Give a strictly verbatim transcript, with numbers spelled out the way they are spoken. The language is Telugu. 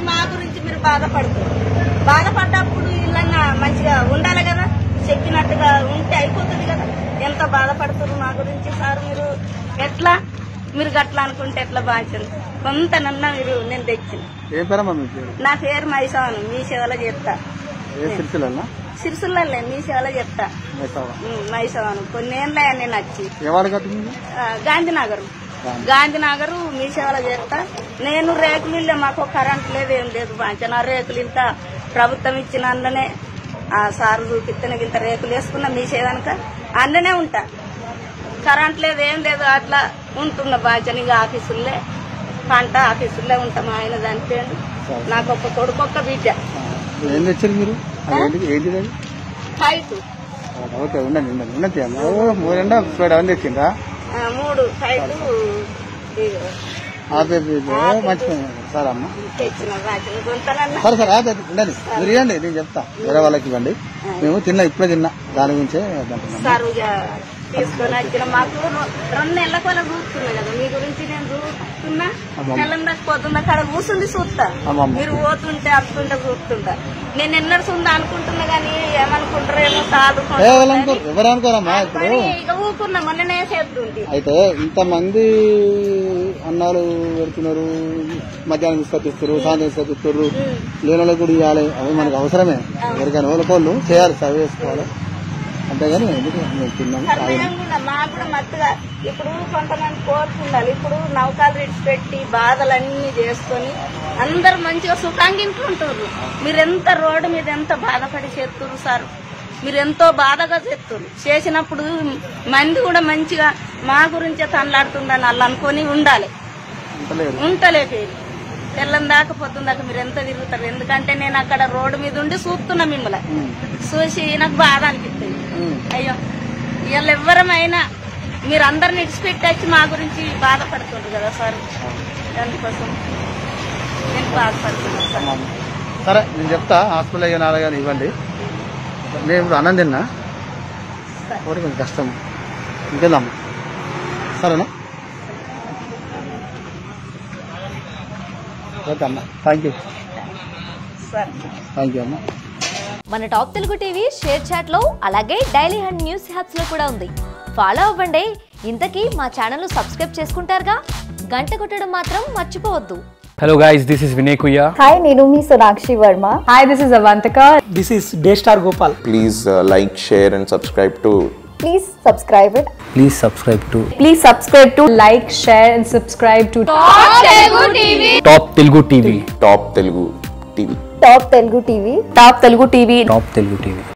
మా గురించి మీరు బాధపడుతున్నారు. బాధపడ్డప్పుడు ఇళ్ళన్నా మంచిగా ఉండాలి కదా, చెప్పినట్టుగా ఉంటే అయిపోతుంది కదా. ఎంత బాధపడుతున్నారు మా గురించి సార్. మీరు ఎట్లా మీరు గట్లా అనుకుంటే ఎట్లా బాగుంటుంది. కొంతనన్నా మీరు నేను తెచ్చింది. నా పేరు మైసవను, మీ సేవలో చెప్తా. సిరిసిల్లలే మీ సేవలో చెప్తా. మైసవను కొన్నేళ్ళ నేను వచ్చి గాంధీనగర్ గాంధీనగర్ మీ సేవలో చేస్తా. నేను రేకులు ఇల్లే, మాకు కరెంట్ లేదు ఏం లేదు. బాగా రేకులు ఇంత ప్రభుత్వం ఇచ్చిన అందులోనే ఆ సారు చూపిస్తేనే ఇంత రేకులు వేసుకున్నా మీ సేవనక అందులోనే ఉంటా. కరెంట్ లేదు ఏం లేదు అట్లా ఉంటున్నా. బాగా ఇంకా ఆఫీసుల్లే పంట ఆఫీసుల్లే ఉంటాం. ఆయన చనిపోయాడు. నాకు ఒక కొడుకు ఒక్క బిడ్డ. మూడు ఫైట్ మీరు ఇవ్వండి, నేను చెప్తా. వేరే వాళ్ళకి ఇవ్వండి. మేము తిన్నా, ఇప్పుడే తిన్నా. దాని గురించే తీసుకొని వచ్చిన. మాకు రెండు నెలల కొల చూస్తున్నా కదా మీ గురించి. నేను చూస్తున్నా నెల పోతున్నా కాడ కూర్చుంది చూస్తా. మీరు పోతుంటే అప్పుతుంటే చూస్తుంటా. నేను ఎన్నడు చూందా అనుకుంటున్నా గానీ ఏమనుకుంటారో ఏమో ఎవరనుకోరమ్మా. ఇప్పుడు ఇక ఊకున్నా మొన్ననే చేస్తుంది. అయితే ఇంతమంది అన్నాలు పెడుతున్నారు, మధ్యాహ్నం తీసుకొచ్చిస్తారు, సాయంత్రం తీసుకొచ్చిస్తారు. లేని కూడా ఇవ్వాలి. అవి మనకు అవసరమే. ఎవరికైనా వాళ్ళకోళ్ళు చేయాలి, సర్వ్ చేసుకోవాలి. అంతేగాని మాకు కూడా మత్తుగా ఇప్పుడు కొంతమంది కోరుకుండాలి. ఇప్పుడు నౌకాలు విడిచిపెట్టి బాధలన్నీ చేసుకొని అందరు మంచిగా సుఖంగా ఉంటున్నారు. మీరెంత రోడ్డు మీద ఎంత బాధపడి చేస్తున్నారు సార్. మీరు ఎంతో బాధగా చేస్తున్నారు. చేసినప్పుడు మంది కూడా మంచిగా మా గురించే తనలాడుతుందని వాళ్ళు అనుకొని ఉండాలి. ఉంటలేదు తెల్లని దాకా పొద్దున్న దాకా మీరు ఎంత తిరుగుతారు. ఎందుకంటే నేను అక్కడ రోడ్డు మీద ఉండి చూస్తున్నా మిమ్మల్ని. చూసి నాకు బాధ అనిపిస్తుంది. అయ్యో ఇవాళ ఎవరమైనా మీరు అందరిని ఇడిచిపెట్టి వచ్చి మా గురించి బాధపడుతుండ్రు కదా సార్. దానికోసం నేను బాధపడుతున్నాను సార్. సరే నేను చెప్తా. హాస్పిటల్ అయ్యా నాలుగు ఇవ్వండి. నేను ఇప్పుడు అన్నం తిన్నా. కొంచెం కష్టం ఇంకేదమ్మా. సరేనా? ఓకే అమ్మా, థ్యాంక్ యూ. థ్యాంక్ యూ అమ్మా. మన top Telugu TV share chat లో అలాగే డైలీ హండ్ న్యూస్ హ్యాప్స్ లో కూడా ఉంది. ఫాలో అవ్వండి. ఇంతకీ మా ఛానల్ సబ్స్క్రైబ్ చేసుకుంటారుగా, గంట కొట్టడం మాత్రం మర్చిపోవద్దు. Hello guys, this is Vinay Kuya. Hi, Nirumi Sonakshi Verma. Hi, this is Avantika. This is Daystar Gopal. Please uh, like, share and subscribe to. Please subscribe it. Please subscribe to. Please subscribe to like, share and subscribe to Top Telugu T V. Top Telugu T V. Top Telugu T V. Top Telugu T V. Top Telugu T V. Top Telugu T V.